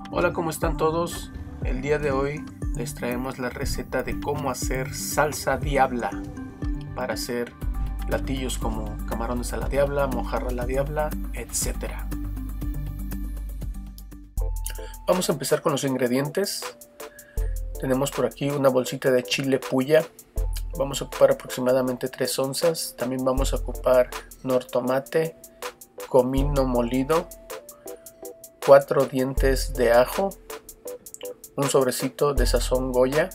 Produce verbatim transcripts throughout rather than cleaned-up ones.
Hola, ¿cómo están todos? El día de hoy les traemos la receta de cómo hacer salsa diabla para hacer platillos como camarones a la diabla, mojarra a la diabla, etcétera. Vamos a empezar con los ingredientes. Tenemos por aquí una bolsita de chile puya. Vamos a ocupar aproximadamente tres onzas. También vamos a ocupar nortomate, comino molido, cuatro dientes de ajo, un sobrecito de sazón Goya,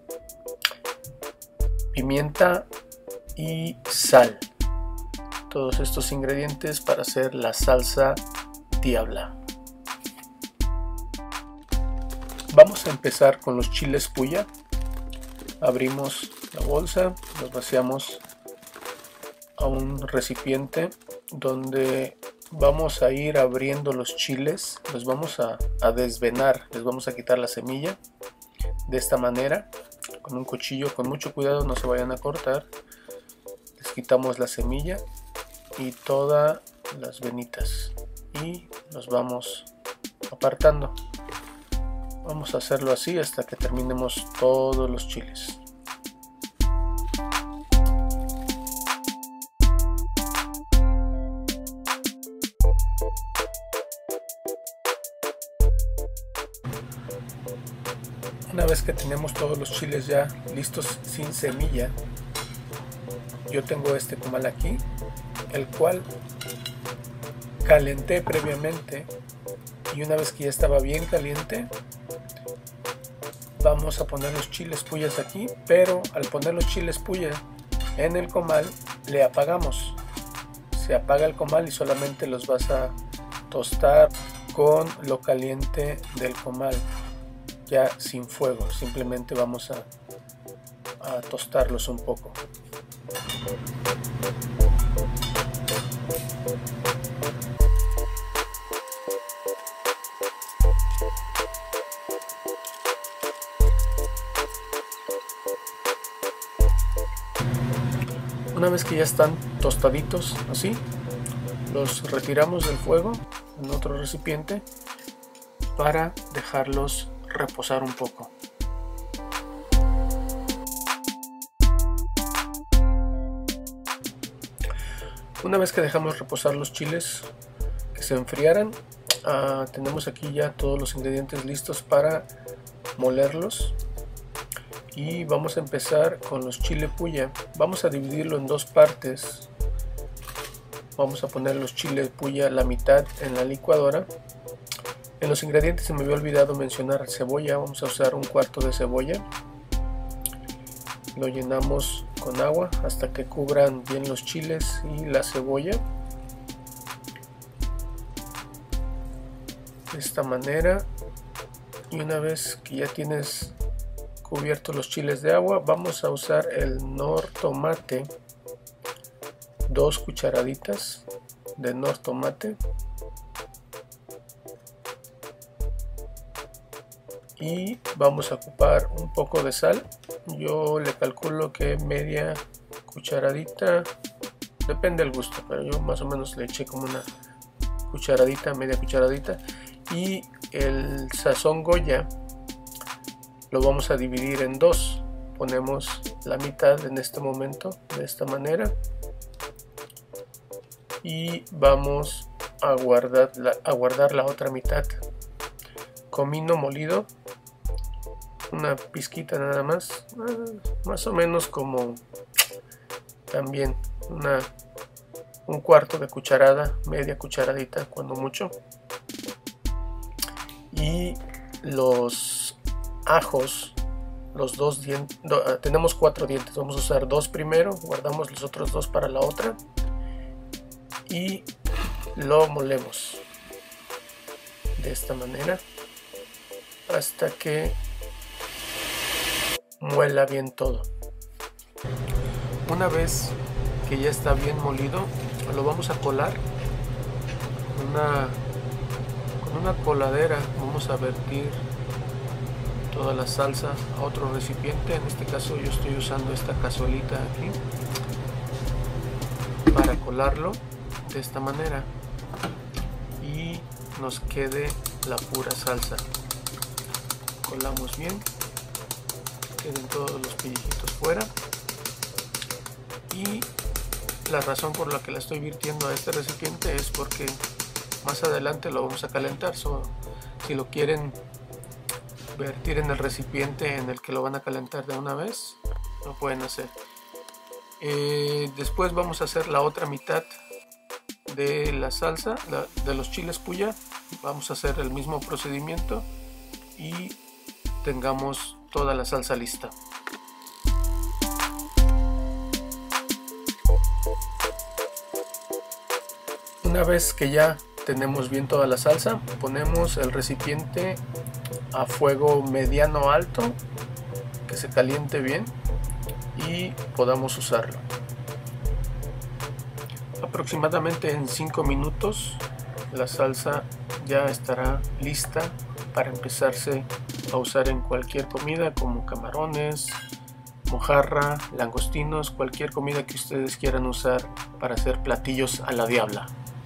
pimienta y sal. Todos estos ingredientes para hacer la salsa diabla. Vamos a empezar con los chiles puya. Abrimos la bolsa, los vaciamos a un recipiente donde vamos a ir abriendo los chiles, los vamos a, a desvenar, les vamos a quitar la semilla de esta manera, con un cuchillo, con mucho cuidado, no se vayan a cortar. Les quitamos la semilla y todas las venitas y los vamos apartando. Vamos a hacerlo así hasta que terminemos todos los chiles. Una vez que tenemos todos los chiles ya listos sin semilla, yo tengo este comal aquí, el cual calenté previamente, y una vez que ya estaba bien caliente, vamos a poner los chiles puyas aquí, pero al poner los chiles puya en el comal le apagamos. Se apaga el comal y solamente los vas a tostar con lo caliente del comal, ya sin fuego. Simplemente vamos a, a tostarlos un poco. Una vez que ya están tostaditos así, los retiramos del fuego en otro recipiente para dejarlos reposar un poco. Una vez que dejamos reposar los chiles que se enfriaran, uh, tenemos aquí ya todos los ingredientes listos para molerlos. Y vamos a empezar con los chile puya. Vamos a dividirlo en dos partes. Vamos a poner los chiles puya la mitad en la licuadora. En los ingredientes se me había olvidado mencionar cebolla. Vamos a usar un cuarto de cebolla. Lo llenamos con agua hasta que cubran bien los chiles y la cebolla. De esta manera. Y una vez que ya tienes cubiertos los chiles de agua, vamos a usar el nortomate, dos cucharaditas de nortomate, y vamos a ocupar un poco de sal. Yo le calculo que media cucharadita, depende del gusto, pero yo más o menos le eché como una cucharadita, media cucharadita. Y el sazón Goya lo vamos a dividir en dos. Ponemos la mitad en este momento de esta manera y vamos a guardar la, a guardar la otra mitad. Comino molido, una pizquita nada más, más o menos como también una, un cuarto de cucharada, media cucharadita cuando mucho. Y los ajos, los dos dientes, tenemos cuatro dientes, vamos a usar dos primero, guardamos los otros dos para la otra y lo molemos de esta manera hasta que muela bien todo. Una vez que ya está bien molido, lo vamos a colar una, con una coladera. Vamos a vertir toda la salsa a otro recipiente. En este caso yo estoy usando esta cazuelita aquí para colarlo de esta manera y nos quede la pura salsa. Colamos bien, queden todos los pellejitos fuera. Y la razón por la que la estoy virtiendo a este recipiente es porque más adelante lo vamos a calentar. So, si lo quieren vertir en el recipiente en el que lo van a calentar de una vez, lo pueden hacer. Eh, después vamos a hacer la otra mitad de la salsa, la, de los chiles puya. Vamos a hacer el mismo procedimiento y tengamos toda la salsa lista. Una vez que ya tenemos bien toda la salsa, ponemos el recipiente a fuego mediano alto, que se caliente bien y podamos usarlo. Aproximadamente en cinco minutos la salsa ya estará lista para empezarse a usar en cualquier comida, como camarones, mojarra, langostinos, cualquier comida que ustedes quieran usar para hacer platillos a la diabla.